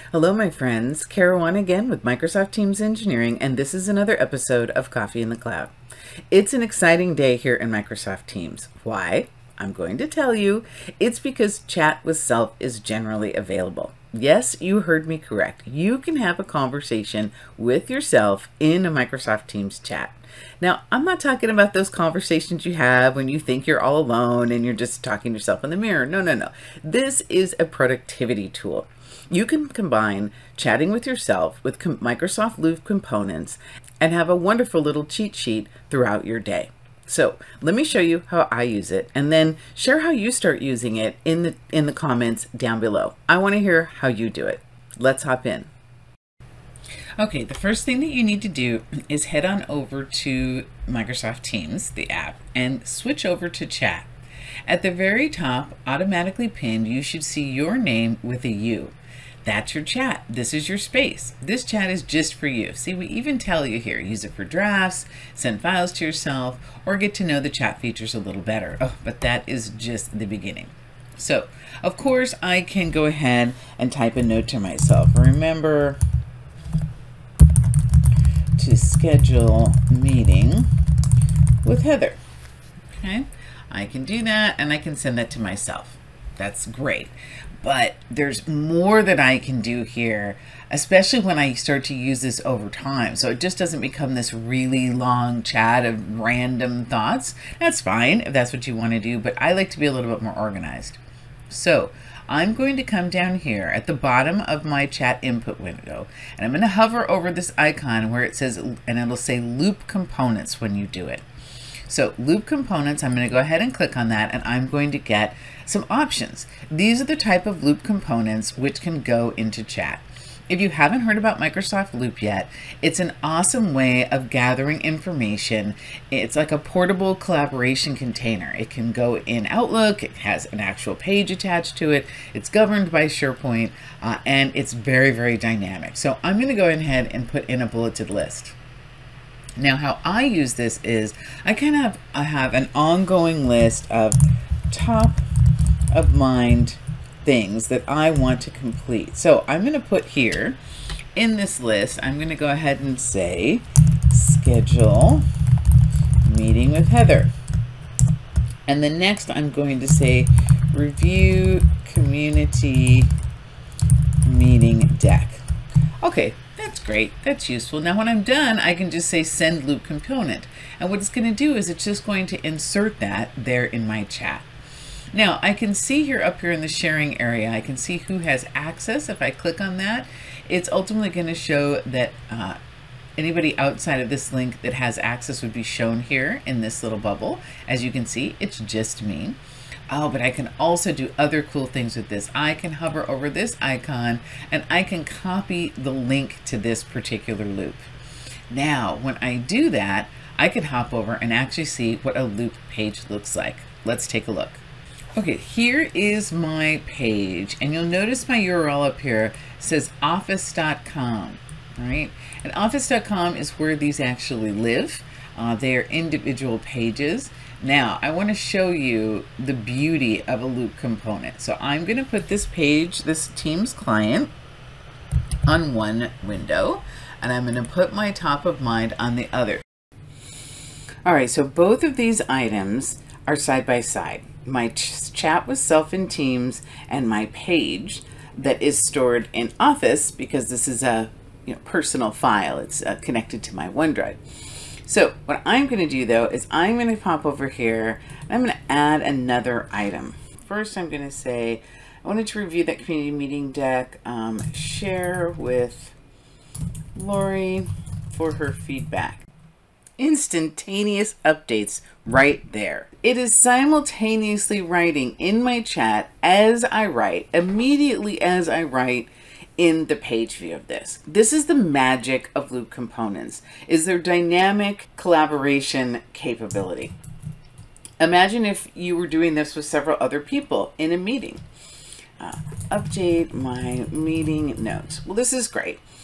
Hello, my friends. Kara again with Microsoft Teams Engineering, and this is another episode of Coffee in the Cloud. It's an exciting day here in Microsoft Teams. Why? I'm going to tell you. It's because Chat with Self is generally available. Yes, you heard me correct. You can have a conversation with yourself in a Microsoft Teams chat. Now, I'm not talking about those conversations you have when you think you're all alone and you're just talking to yourself in the mirror. No. This is a productivity tool. You can combine chatting with yourself with Microsoft Loop components and have a wonderful little cheat sheet throughout your day. So let me show you how I use it and then share how you start using it in the comments down below. I want to hear how you do it. Let's hop in. Okay, the first thing that you need to do is head on over to Microsoft Teams, the app, and switch over to chat. At the very top, automatically pinned, you should see your name with a U. That's your chat. This is your space. This chat is just for you. See, we even tell you here, use it for drafts, send files to yourself, or get to know the chat features a little better. Oh, but that is just the beginning. So, of course, I can go ahead and type a note to myself. Remember to schedule meeting with Heather. Okay, I can do that and I can send that to myself. That's great. But there's more that I can do here, especially when I start to use this over time. So it just doesn't become this really long chat of random thoughts. That's fine if that's what you want to do, but I like to be a little bit more organized. So I'm going to come down here at the bottom of my chat input window, and I'm going to hover over this icon where it says, and it'll say Loop Components when you do it. So Loop Components, I'm going to go ahead and click on that, and I'm going to get some options. These are the type of Loop components which can go into chat. If you haven't heard about Microsoft Loop yet, it's an awesome way of gathering information. It's like a portable collaboration container. It can go in Outlook, it has an actual page attached to it, it's governed by SharePoint, and it's very, very dynamic. So I'm going to go ahead and put in a bulleted list. Now, how I use this is I have an ongoing list of top of mind things that I want to complete. So I'm going to put here in this list, I'm going to go ahead and say schedule meeting with Heather. And then next I'm going to say review community meeting deck. Okay, that's great. That's useful. Now when I'm done, I can just say send loop component. And what it's going to do is it's just going to insert that there in my chat. Now I can see here up here in the sharing area, I can see who has access. If I click on that, it's ultimately going to show that anybody outside of this link that has access would be shown here in this little bubble. As you can see, it's just me. Oh, but I can also do other cool things with this. I can hover over this icon and I can copy the link to this particular loop. Now, when I do that, I can hop over and actually see what a loop page looks like. Let's take a look. Okay, here is my page, and you'll notice my URL up here says office.com, all right? And office.com is where these actually live. They are individual pages. Now, I want to show you the beauty of a loop component. So I'm going to put this page, this Teams client, on one window, and I'm going to put my top of mind on the other. All right, so both of these items are side by side. My chat with self in Teams and my page that is stored in Office, because this is a personal file. It's connected to my OneDrive. So what I'm going to do though is I'm going to pop over here and I'm going to add another item. First, I'm going to say I wanted to review that community meeting deck, share with Lori for her feedback. Instantaneous updates right there. It is simultaneously writing in my chat as I write, immediately as I write in the page view of this. This is the magic of loop components, is their dynamic collaboration capability. Imagine if you were doing this with several other people in a meeting. Update my meeting notes. Well, this is great.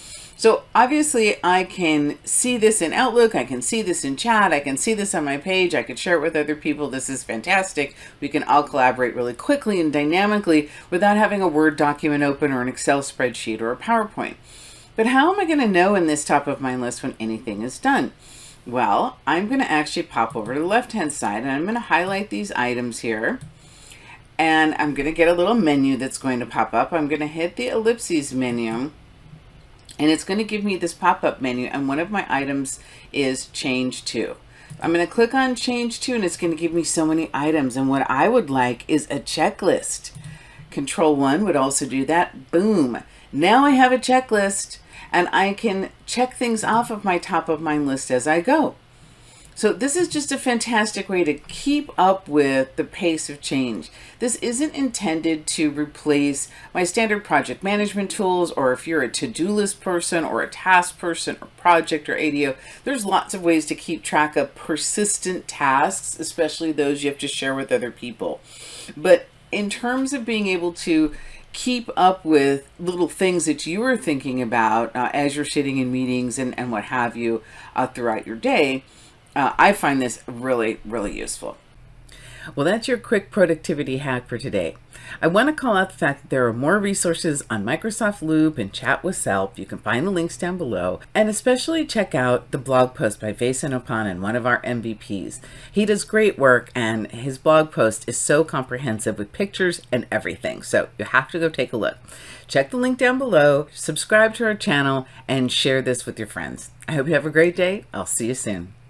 So obviously I can see this in Outlook, I can see this in chat, I can see this on my page, I could share it with other people. This is fantastic. We can all collaborate really quickly and dynamically without having a Word document open or an Excel spreadsheet or a PowerPoint. But how am I going to know in this top of mind list when anything is done? Well, I'm going to actually pop over to the left-hand side and I'm going to highlight these items here. And I'm going to get a little menu that's going to pop up. I'm going to hit the ellipses menu. And it's going to give me this pop-up menu, and one of my items is Change To. I'm going to click on Change To, and it's going to give me so many items, and what I would like is a checklist. Control 1 would also do that. Boom. Now I have a checklist, and I can check things off of my top of mind list as I go. So this is just a fantastic way to keep up with the pace of change. This isn't intended to replace my standard project management tools, or if you're a to-do list person or a task person or project or ADO, there's lots of ways to keep track of persistent tasks, especially those you have to share with other people. But in terms of being able to keep up with little things that you are thinking about as you're sitting in meetings and what have you throughout your day, I find this really, really useful. Well, that's your quick productivity hack for today. I want to call out the fact that there are more resources on Microsoft Loop and Chat with Self. You can find the links down below, and especially check out the blog post by Vasan Opanan, one of our MVPs. He does great work, and his blog post is so comprehensive with pictures and everything. So you have to go take a look. Check the link down below, subscribe to our channel, and share this with your friends. I hope you have a great day. I'll see you soon.